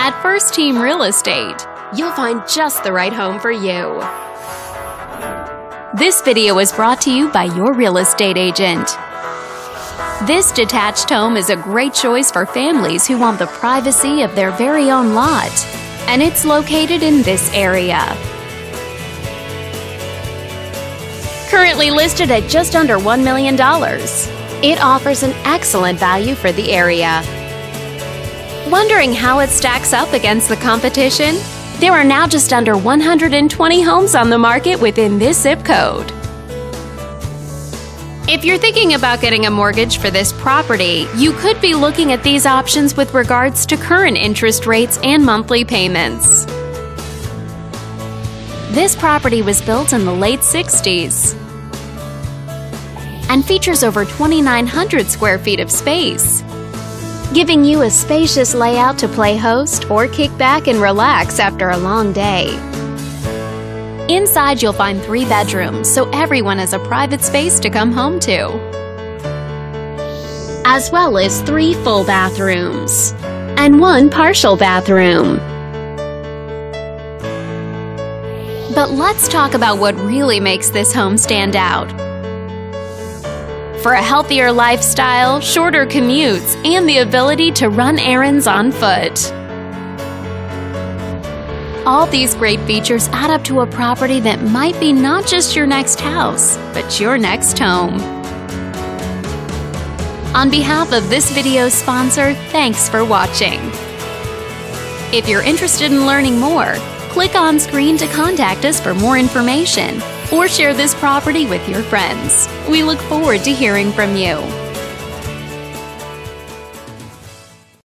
At First Team Real Estate, you'll find just the right home for you. This video is brought to you by your real estate agent. This detached home is a great choice for families who want the privacy of their very own lot, and it's located in this area. Currently listed at just under $1 million, it offers an excellent value for the area. Wondering how it stacks up against the competition? There are now just under 120 homes on the market within this zip code. If you're thinking about getting a mortgage for this property, you could be looking at these options with regards to current interest rates and monthly payments. This property was built in the late 60s and features over 2,900 square feet of space, giving you a spacious layout to play host or kick back and relax after a long day. Inside, you'll find 3 bedrooms, so everyone has a private space to come home to, as well as 3 full bathrooms and 1 partial bathroom. But let's talk about what really makes this home stand out. For a healthier lifestyle, shorter commutes, and the ability to run errands on foot. All these great features add up to a property that might be not just your next house, but your next home. On behalf of this video's sponsor, thanks for watching. If you're interested in learning more, click on screen to contact us for more information or share this property with your friends. We look forward to hearing from you.